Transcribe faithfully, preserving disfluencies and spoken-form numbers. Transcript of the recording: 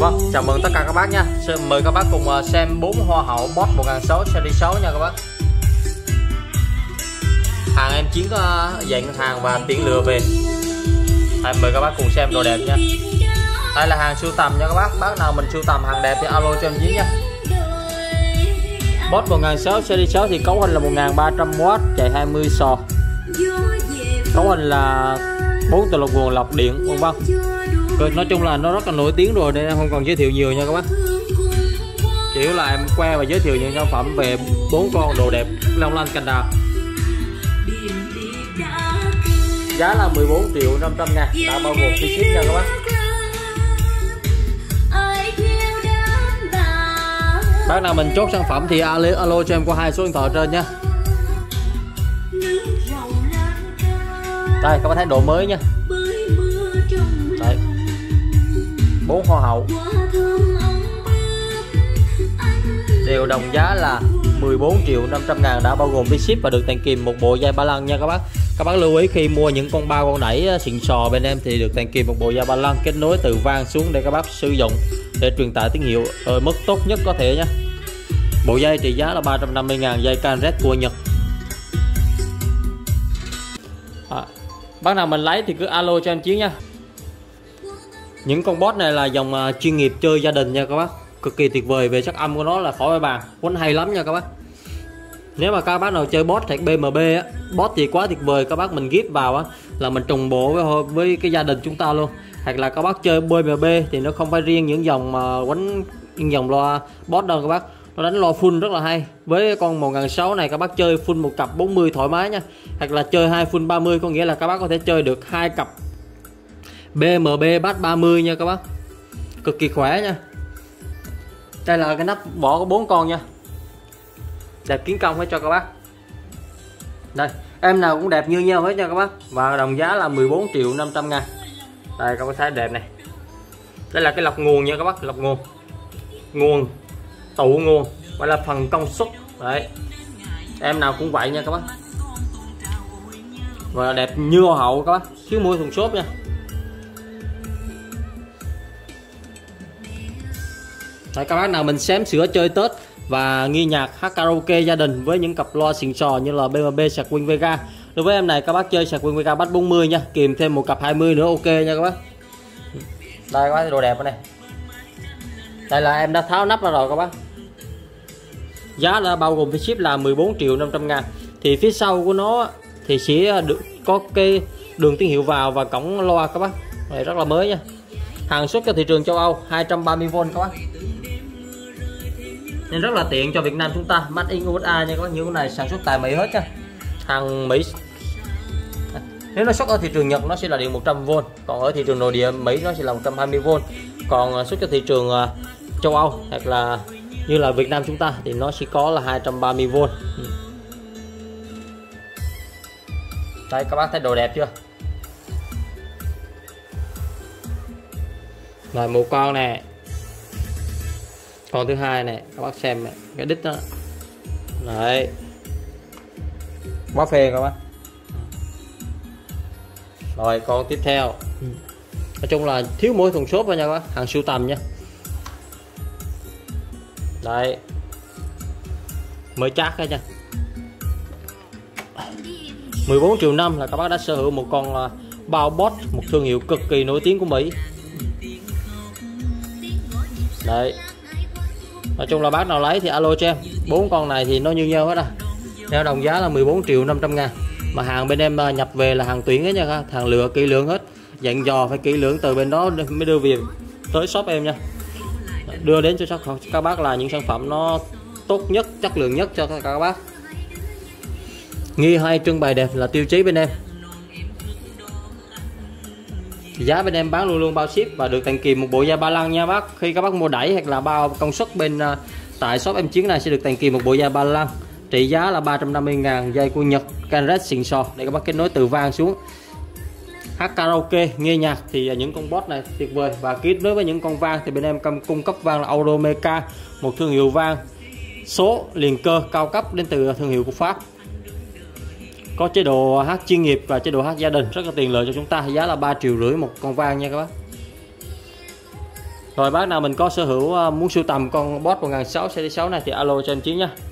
Vâng, chào mừng tất cả các bác nha. Mời các bác cùng xem bốn hoa hậu Boss một nghìn sáu trăm series sáu nha các bác. Hàng em Chiến có dạng hàng và tiền lừa về. Đây, mời các bác cùng xem đồ đẹp nha. Đây là hàng sưu tầm nha các bác. Bác nào mình sưu tầm hàng đẹp thì alo cho em Chiến nha. Boss một nghìn sáu trăm series sáu thì cấu hình là một nghìn ba trăm oát, chạy hai mươi sò. Cấu hình là bốn từ lọc nguồn lọc điện vân vân. Nói chung là nó rất là nổi tiếng rồi nên em không còn giới thiệu nhiều nha các bác. Kiểu là em que và giới thiệu những sản phẩm về bốn con đồ đẹp long lanh cành đào. Giá là mười bốn triệu năm trăm ngàn, đã bao gồm phí ship nha các bác. Bác nào mình chốt sản phẩm thì alo, alo cho em qua hai số điện thoại trên nha. Đây các bác thấy độ mới nha. Đấy, bốn hoa hậu đều đồng giá là mười bốn triệu năm trăm ngàn, đã bao gồm phí ship và được tặng kèm một bộ dây ba lăng nha các bác. Các bác lưu ý khi mua những con bao con đẩy xịn sò bên em thì được tặng kèm một bộ dây ba lăng kết nối từ van xuống để các bác sử dụng để truyền tải tín hiệu ở mức tốt nhất có thể nhé. Bộ dây trị giá là ba trăm năm mươi ngàn, dây Canret của Nhật. À, bác nào mình lấy thì cứ alo cho em Chiến nha. Những con Boss này là dòng uh, chuyên nghiệp chơi gia đình nha các bác. Cực kỳ tuyệt vời, về chất âm của nó là khỏi bàn, quánh hay lắm nha các bác. Nếu mà các bác nào chơi Boss hoặc bê em bê á, Boss thì quá tuyệt vời, các bác mình ghép vào á là mình trùng bộ với với cái gia đình chúng ta luôn. Hoặc là các bác chơi bê em bê thì nó không phải riêng những dòng mà quánh những dòng loa Boss đâu các bác. Nó đánh loa full rất là hay. Với con một nghìn sáu trăm này các bác chơi full một cặp bốn mươi thoải mái nha. Hoặc là chơi hai full ba mươi, có nghĩa là các bác có thể chơi được hai cặp bê em bê bass ba mươi nha các bác. Cực kỳ khỏe nha. Đây là cái nắp bỏ có bốn con nha. Đẹp kiến công hết cho các bác. Đây, em nào cũng đẹp như nhau hết nha các bác. Và đồng giá là mười bốn triệu năm trăm ngàn. Đây các bác thấy đẹp này. Đây là cái lọc nguồn nha các bác, lọc nguồn. Nguồn, tụ nguồn, gọi là phần công suất. Đấy. Em nào cũng vậy nha các bác. Và đẹp như hoa hậu các bác, chứ mua thùng xốp nha. Đấy, các bác nào mình xém sửa chơi Tết và nghe nhạc hát karaoke gia đình với những cặp loa xịn sò như là bê em bê sạc Win Vega. Đối với em này các bác chơi sạc Win Vega bass bốn mươi nha, kèm thêm một cặp hai mươi nữa ok nha các bác. Đây các bác, đồ đẹp này. Đây là em đã tháo nắp ra rồi các bác. Giá đã bao gồm phí ship là mười bốn triệu năm trăm ngàn. Thì phía sau của nó thì sẽ được có cái đường tín hiệu vào và cổng loa các bác. Này rất là mới nha. Hàng xuất cho thị trường châu Âu hai trăm ba mươi vôn các bác. Nên rất là tiện cho Việt Nam chúng ta, made in u ét a nha các bác. Những cái này sản xuất tại Mỹ hết nha. Hàng Mỹ. Nếu nó xuất ở thị trường Nhật nó sẽ là điện một trăm vôn, còn ở thị trường nội địa Mỹ nó sẽ là một trăm hai mươi vôn. Còn xuất cho thị trường châu Âu hoặc là như là Việt Nam chúng ta thì nó sẽ có là hai trăm ba mươi vôn. Đây các bác thấy đồ đẹp chưa? Rồi một con nè. Con thứ hai này, các bác xem này, cái đít đó. Đấy. Quá phê các bác. Rồi con tiếp theo. Nói chung là thiếu mỗi thùng xốp thôi nha các bác, hàng sưu tầm nha. Đây. Mới chắc hết nha. mười bốn triệu năm là các bác đã sở hữu một con bao Boss, một thương hiệu cực kỳ nổi tiếng của Mỹ. Đấy. Nói chung là bác nào lấy thì alo cho em. Bốn con này thì nó như nhau hết à. Theo đồng giá là mười bốn triệu năm trăm ngàn. Mà hàng bên em nhập về là hàng tuyển hết nha, hàng lựa kỹ lưỡng hết. Dặn dò phải kỹ lưỡng từ bên đó mới đưa về tới shop em nha. Đưa đến cho các bác là những sản phẩm nó tốt nhất, chất lượng nhất cho các bác. Nghi hay trưng bày đẹp là tiêu chí bên em. Giá bên em bán luôn luôn bao ship và được tặng kèm một bộ dây ba lăng nha bác. Khi các bác mua đẩy hoặc là bao công suất bên uh, tại shop em Chiến này sẽ được tặng kèm một bộ dây ba lăng. Trị giá là ba trăm năm mươi ngàn, dây của Nhật Canret xịn sò để các bác kết nối từ van xuống. Hát karaoke, nghe nhạc thì những con Boss này tuyệt vời. Và kết nối với những con van thì bên em cung cấp van là Automeka, một thương hiệu van số liền cơ cao cấp đến từ thương hiệu của Pháp. Có chế độ hát chuyên nghiệp và chế độ hát gia đình, rất là tiền lợi cho chúng ta. Giá là ba triệu rưỡi một con vang nha các bác. Rồi bác nào mình có sở hữu muốn sưu tầm con boss một nghìn sáu trăm sáu mươi sáu này thì alo cho anh Chiến nha.